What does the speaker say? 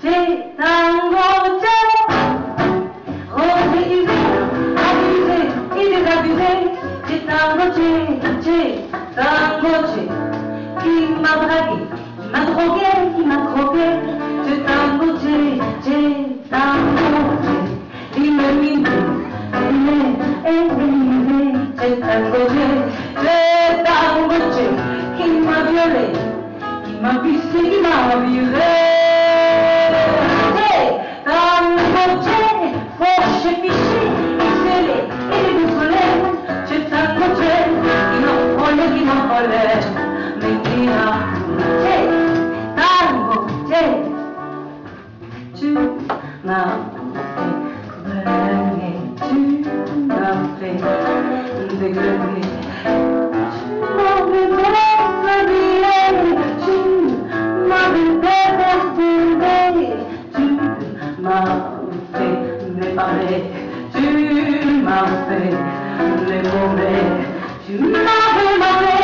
j'ai tangoté, rosé, usé, abusé et désabusé, j'ai tangoté, qui m'a bragué, qui m'a drogué, qui m'a croqué, j'ai tangoté, éliminé, éliminé, j'ai tangoté, qui m'a violé, qui m'a pissé, qui m'a viré. Tangoté, fauché, piché, isolé, et désolé, j'ai tangoté, qui m'envolait, mais qui a tangoté, tu m'as fait, tu m'as fait déglinguer. Tu m'as fait les mauvais, tu m'as fait